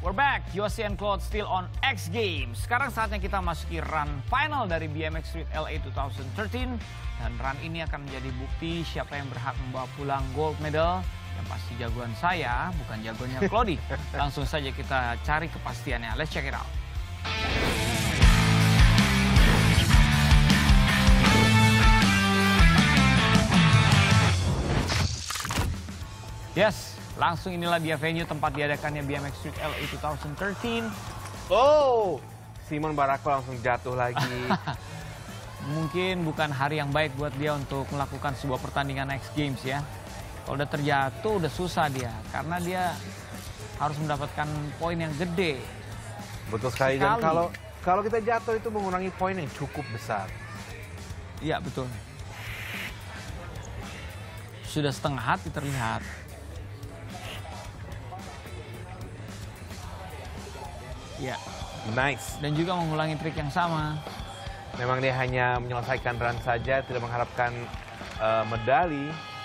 We're back, Yosi and Claude still on X Games. Sekarang saatnya kita masuki run final dari BMX Street LA 2013. Dan run ini akan menjadi bukti siapa yang berhak membawa pulang gold medal. Yang pasti jagoan saya, bukan jagoannya Claude. Langsung saja kita cari kepastiannya. Let's check it out. Yes, langsung inilah dia venue tempat diadakannya BMX Street LA 2013. Oh, Simon Barako langsung jatuh lagi. Mungkin bukan hari yang baik buat dia untuk melakukan sebuah pertandingan X Games ya. Kalau udah terjatuh udah susah dia, karena dia harus mendapatkan poin yang gede. Betul sekali. Dan kalau kita jatuh itu mengurangi poin yang cukup besar. Iya betul. Sudah setengah hati terlihat. Ya, nice. Dan juga mengulangi trik yang sama. Memang dia hanya menyelesaikan run saja, tidak mengharapkan medali.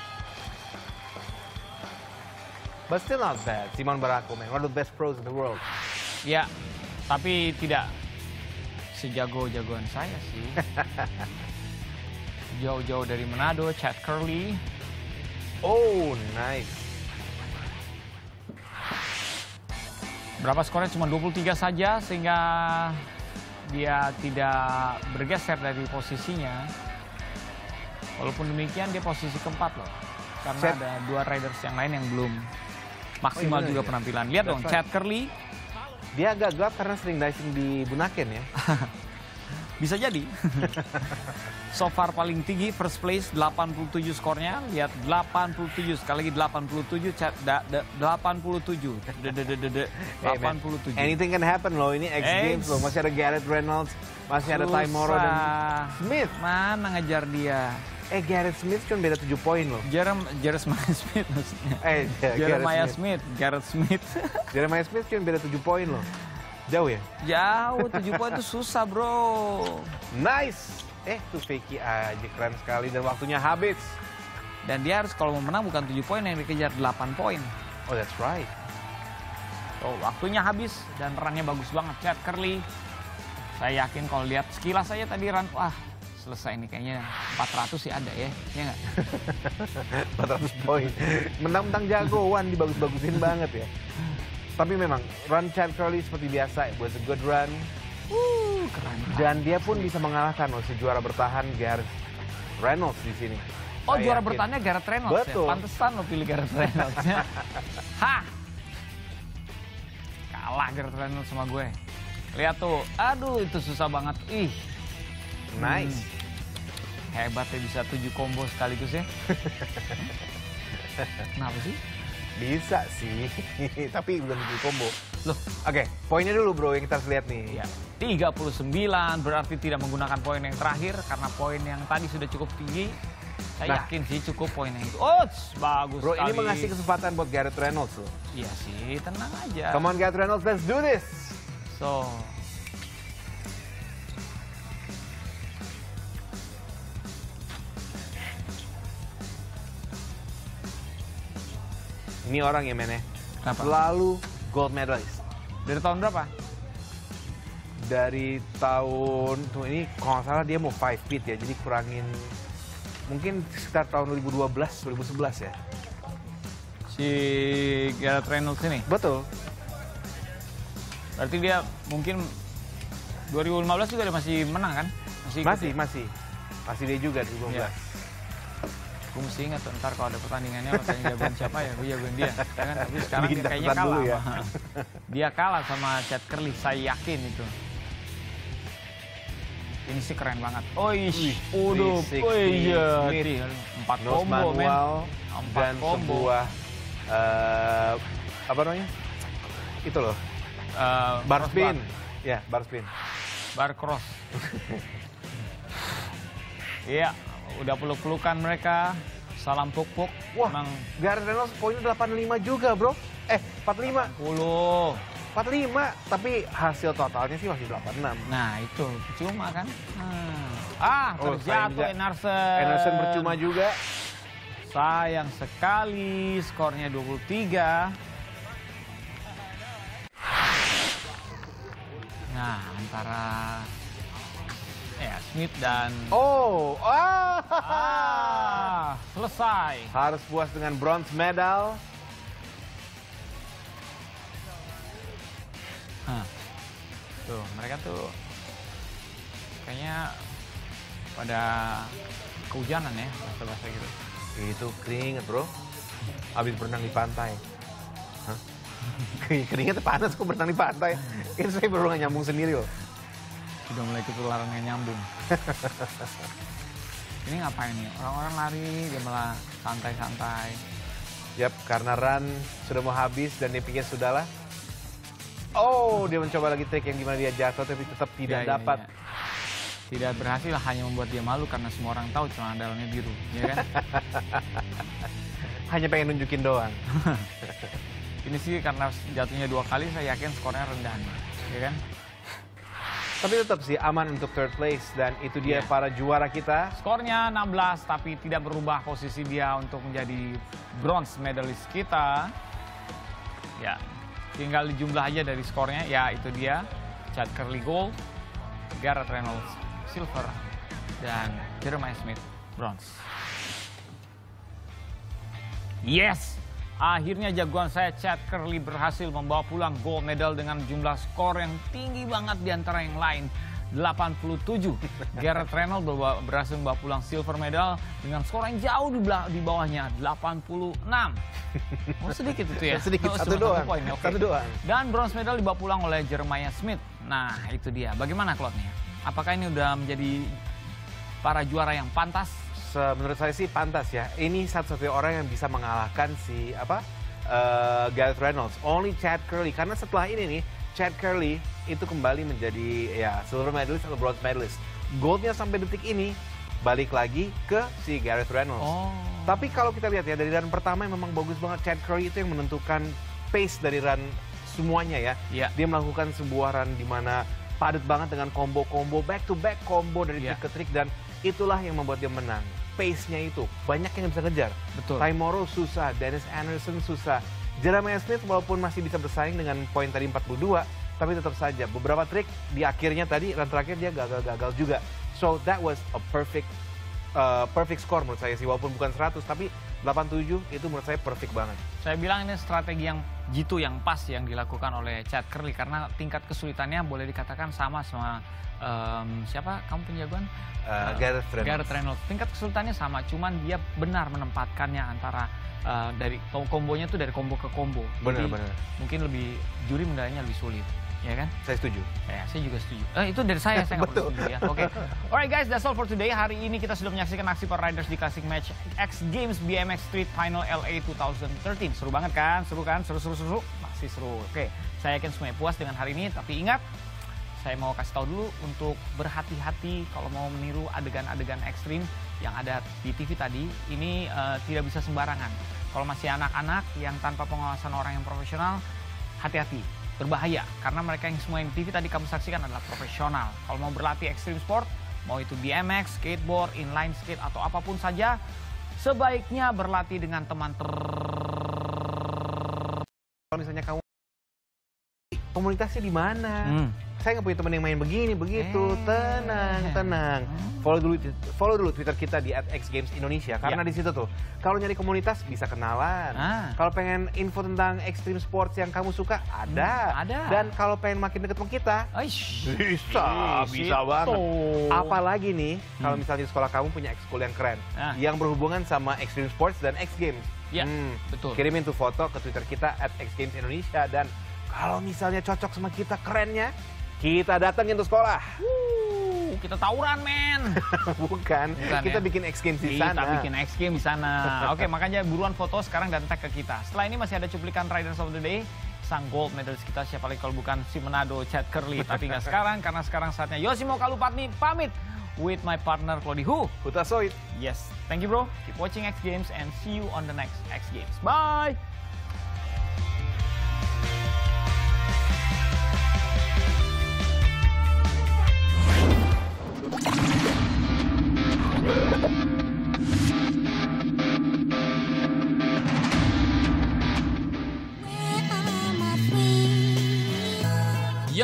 But still not bad. Simon Barako, man, one of the best pros in the world. Ya, tapi tidak sejago-jagoan saya sih. Jauh-jauh dari Manado, Chad Curley. Oh, nice. Berapa skornya? Cuma 23 saja, sehingga dia tidak bergeser dari posisinya. Walaupun demikian dia posisi keempat loh. Karena ada dua riders yang lain yang belum maksimal juga penampilan. Lihat dong, Chad Curley. Dia agak gelap karena sering dicing di Bunaken ya. Bisa jadi. So far paling tinggi, first place, 87 skornya. Lihat, 87. Sekali lagi 87, 87. 87. Anything can happen loh, ini X Games loh. Masih ada Garrett Reynolds, masih ada Ty Morrow dan Smith. Mana ngejar dia? Garrett Smith cuma beda 7 poin loh. Jeremiah Smith maksudnya. Jeremiah Smith, Garrett Smith. Jeremiah Smith cuma beda 7 poin loh. Jauh ya? Jauh, 7 poin itu susah bro. Nice. Tuh Fakey aja, keren sekali dan waktunya habis. Dan dia harus kalau mau menang bukan 7 poin yang dikejar 8 poin. Oh that's right. So waktunya habis dan runnya bagus banget Chad Curley. Saya yakin kalau lihat sekilas saya tadi run, wah selesai nih kayaknya 400 sih ada ya. Iya nggak? 400 poin. Mentang-mentang jagoan dibagus-bagusin banget ya. Tapi memang run Chad Curley seperti biasa, it was a good run. Keren. Dan dia pun bisa mengalahkan si juara bertahan Garrett Reynolds di sini. Oh, juara bertahannya Garrett Reynolds. Betul. Ya? Pantesan lo pilih Garrett Reynolds ya. Hah. Kalah Garrett Reynolds sama gue. Lihat tuh, aduh itu susah banget. Ih. Nice. Hebat ya bisa 7 combo sekaligus ya. Kenapa sih? Bisa sih, tapi bukan 7 combo. Loh, oke, poinnya dulu bro yang kita harus lihat nih. Ya, 39 berarti tidak menggunakan poin yang terakhir karena poin yang tadi sudah cukup tinggi. Saya yakin sih cukup poin yang itu. Oh, bagus bro, sekali. ini mengasih kesempatan buat Garrett Reynolds loh. Iya sih, tenang aja. Come on Garrett Reynolds, let's do this. So, ini orang ya men ya, selalu gold medalist. Dari tahun berapa? Dari tahun, tuh ini kalau nggak salah dia mau 5 feet ya, jadi kurangin mungkin sekitar tahun 2012, 2011 ya. Si Garrett Reynolds ini? Betul. Berarti dia mungkin 2015 juga dia masih menang kan? Masih dia juga 2015. Ya. Gue mesti ingat tuh, ntar kalau ada pertandingannya katanya jagoan siapa ya, gue jagoan dia. Ya kan? Tapi sekarang dia kayaknya kalah. Ya. Dia kalah sama Chad Curley, saya yakin itu. Ini sih keren banget. Oh iya. 4 combo men. 4 dan combo. Sebuah, apa namanya? Itu loh. Bar spin. Ya, bar spin. Bar cross. Iya. Udah peluk-pelukan mereka, salam puk-puk. Wah, Garrett Reynolds poinnya 85 juga bro. 45. 45, tapi hasil totalnya sih masih 86. Nah itu, cuma kan. Terjatuh Enarsson. Enarsson percuma juga. Sayang sekali, skornya 23. Nah, antara Smith dan selesai. Harus puas dengan bronze medal. Tuh, mereka tuh kayaknya pada kehujanan ya, bahasa-bahasa gitu. Itu keringet, bro. Habis berenang di pantai. Hah? Keringet panas kok berenang di pantai. Ini saya baru nggak nyambung sendiri loh. Sudah mulai ketularan nggak nyambung. Ini ngapain nih? Orang-orang lari, dia malah santai-santai. Yap, karena run sudah mau habis dan dia pikir sudahlah. Oh, dia mencoba lagi trik yang gimana dia jatuh tapi tetap tidak dapat. Ya. Tidak berhasil, hanya membuat dia malu karena semua orang tahu celana dalamnya biru, ya kan? Hanya pengen nunjukin doang. Ini sih karena jatuhnya 2 kali, saya yakin skornya rendah, ya kan? Tapi tetap sih aman untuk third place dan itu dia para juara kita. Skornya 16, tapi tidak berubah posisi dia untuk menjadi bronze medalist kita. Ya, tinggal dijumlah aja dari skornya, ya itu dia. Chad Curley gold, Garrett Reynolds silver, dan Jeremiah Smith bronze. Yes! Akhirnya jagoan saya Chad Curley berhasil membawa pulang gold medal dengan jumlah skor yang tinggi banget di antara yang lain. 87. Garrett Reynolds berhasil membawa pulang silver medal dengan skor yang jauh di bawahnya, 86. Oh, sedikit itu ya? Sedikit, satu doang. Poin, okay. Satu doang. Dan bronze medal dibawa pulang oleh Jeremiah Smith. Nah, itu dia. Bagaimana Claude-nya? Apakah ini udah menjadi para juara yang pantas? Menurut saya sih pantas ya. Ini satu-satunya orang yang bisa mengalahkan si Garrett Reynolds. Only Chad Curley. Karena setelah ini nih, Chad Curley itu kembali menjadi ya silver medalist atau bronze medalist. Goldnya sampai detik ini balik lagi ke si Garrett Reynolds. Oh. Tapi kalau kita lihat ya dari run pertama yang memang bagus banget, Chad Curley itu yang menentukan pace dari run semuanya ya. Yeah. Dia melakukan sebuah run di mana padat banget dengan combo-combo, back-to-back combo dari trik ke trik, dan itulah yang membuat dia menang. Pace-nya itu, banyak yang bisa ngejar. Betul. Ty Morrow susah, Dennis Anderson susah. Jeremiah Smith walaupun masih bisa bersaing dengan poin tadi 42, tapi tetap saja beberapa trik di akhirnya tadi, run terakhir dia gagal juga. So that was a perfect score menurut saya sih, walaupun bukan 100, tapi 87 itu menurut saya perfect banget. Saya bilang ini strategi yang jitu, yang pas yang dilakukan oleh Chad Curley, karena tingkat kesulitannya boleh dikatakan sama siapa kamu penjagoan? Garrett Reynolds. Tingkat kesulitannya sama, cuman dia benar menempatkannya antara dari kombonya tuh dari combo ke combo. Benar. Mungkin lebih juri menilainya lebih sulit, ya kan? Saya setuju. Ya, saya juga setuju. Itu dari saya nggak perlu setuju ya. Oke. Alright guys, that's all for today. Hari ini kita sudah menyaksikan aksi para riders di classic match X Games BMX Street Final LA 2013. Seru banget kan? Seru kan? Seru. Masih seru. Oke, saya yakin semuanya puas dengan hari ini. Tapi ingat, saya mau kasih tahu dulu untuk berhati-hati kalau mau meniru adegan-adegan ekstrim yang ada di TV tadi. Ini tidak bisa sembarangan. Kalau masih anak-anak yang tanpa pengawasan orang yang profesional, hati-hati. Berbahaya, karena mereka yang semua yang TV tadi kamu saksikan adalah profesional. Kalau mau berlatih ekstrim sport, mau itu BMX, skateboard, inline skate, atau apapun saja, sebaiknya berlatih dengan teman Kalau misalnya kamu komunitasnya di mana? Saya nggak punya teman yang main begini, begitu. Tenang. Follow dulu Twitter kita di @xgamesindonesia, karena di situ tuh kalau nyari komunitas bisa kenalan. Kalau pengen info tentang extreme sports yang kamu suka ada. Dan kalau pengen makin deket sama kita, bisa banget. Apalagi nih kalau misalnya sekolah kamu punya ekskul yang keren, yang berhubungan sama extreme sports dan X Games. Betul. Kirimin tuh foto ke Twitter kita @xgamesindonesia, dan kalau misalnya cocok sama kita kerennya, kita datangin tuh sekolah. Kita tawuran, men. Bukan kita bikin X Games di sana. Kita bikin X Games di sana. Oke, makanya buruan foto sekarang dan tag ke kita. Setelah ini masih ada cuplikan Riders of the Day. Sang gold medalist kita, siapa lagi kalau bukan si Manado Chad Curley. Tapi nggak sekarang, karena sekarang saatnya Yoshimo Kalupatni pamit with my partner Claude Huta Soit. Yes, thank you bro. Keep watching X Games and see you on the next X Games. Bye!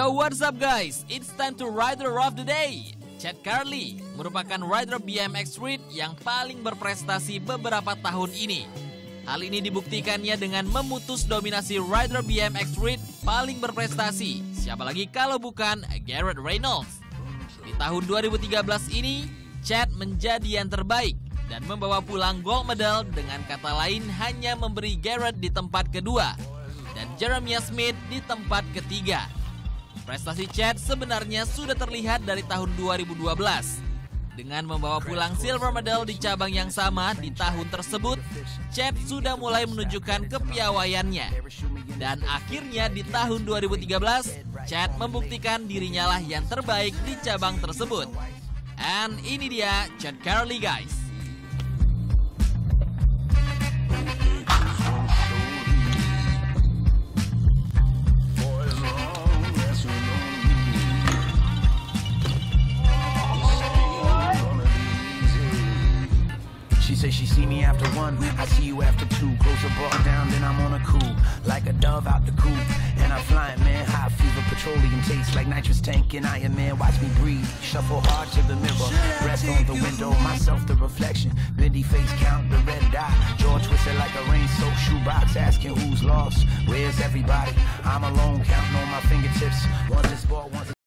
Yo, what's up guys? It's time to Rider of the Day. Chad Carley merupakan rider BMX Street yang paling berprestasi beberapa tahun ini. Hal ini dibuktikannya dengan memutus dominasi rider BMX Street paling berprestasi. Siapa lagi kalau bukan Garrett Reynolds. Di tahun 2013 ini, Chad menjadi yang terbaik dan membawa pulang gold medal, dengan kata lain hanya memberi Garrett di tempat kedua dan Jeremiah Smith di tempat ketiga. Prestasi Chad sebenarnya sudah terlihat dari tahun 2012. Dengan membawa pulang silver medal di cabang yang sama di tahun tersebut, Chad sudah mulai menunjukkan kepiawaiannya. Dan akhirnya di tahun 2013, Chad membuktikan dirinya lah yang terbaik di cabang tersebut. And ini dia Chad Carley guys. She says she see me after 1, I see you after 2. Close the bar down, then I'm on a cool, like a dove out the coop. And I'm flying, man, high fever, petroleum taste like nitrous tank and Iron Man. Watch me breathe, shuffle hard to the mirror, rest on the window, myself the reflection. Bendy face count the red dot, jaw twisted like a rain-soaked shoebox, asking who's lost, where's everybody? I'm alone, counting on my fingertips. Once it's ball, once